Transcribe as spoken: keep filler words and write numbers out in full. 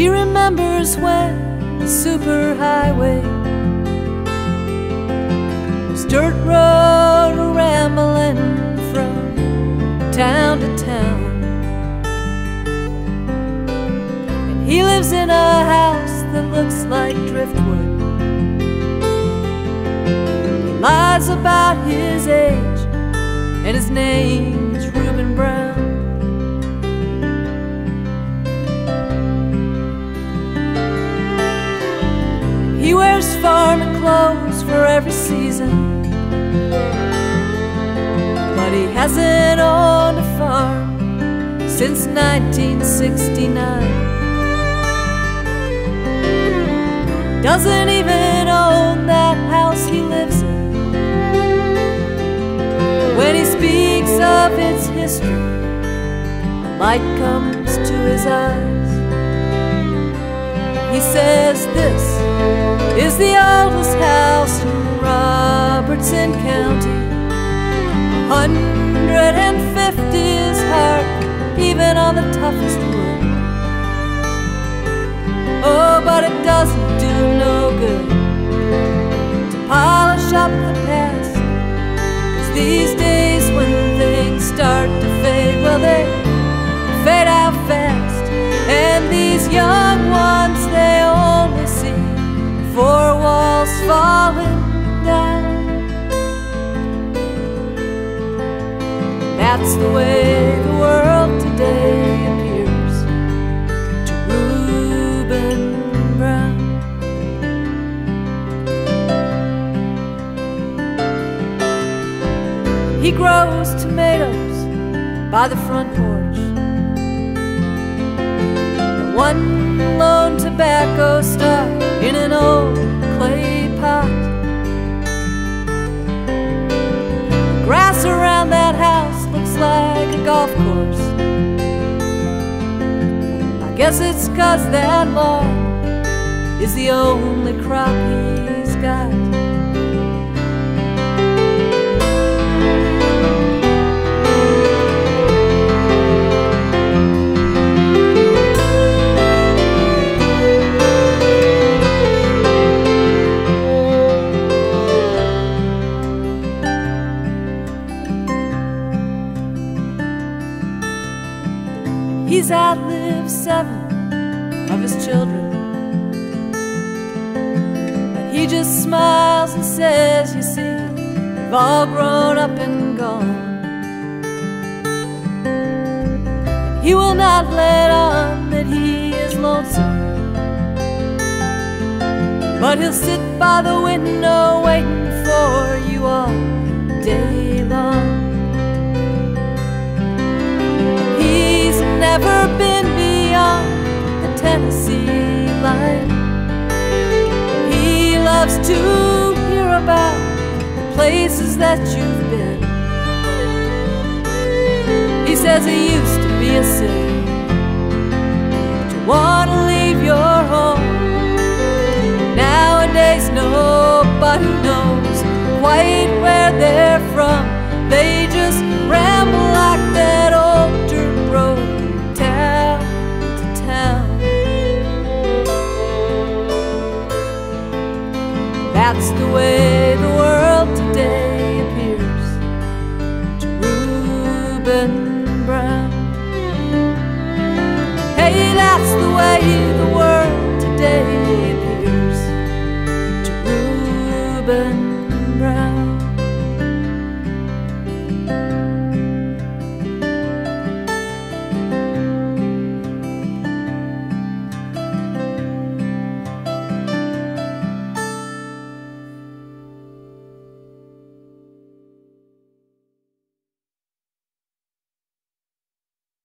He remembers when the superhighway was dirt road rambling from town to town. And he lives in a house that looks like driftwood. He lies about his age, and his name's Reuben Brown. He wears farming clothes for every season, but he hasn't owned a farm since nineteen sixty-nine. Doesn't even own that house he lives in. When he speaks of its history, a light comes to his eyes. He says this is the oldest house in Robertson County. A hundred and fifty is hard, even on the toughest wood. Oh, but it doesn't do no good to polish up the past, 'cause these days when things start to fade, well, they fade out fast. And these young ones, they only see four walls falling down. That's the way the world today appears to Reuben Brown. He grows tomatoes by the front porch, and one lone tobacco stalk in an old clay pot. The grass around that house looks like a golf course. I guess it's 'cause that lawn is the only crop he's got. He's outlived seven of his children, and he just smiles and says, you see, they've all grown up and gone. And he will not let on that he is lonesome, but he'll sit by the window waiting for you all day long. Never been beyond the Tennessee line. He loves to hear about the places that you've been. He says it used to be a sin to want to leave your home. Nowadays nobody knows quite where they're from. They just ramble like that old dirt road, town to town. That's the way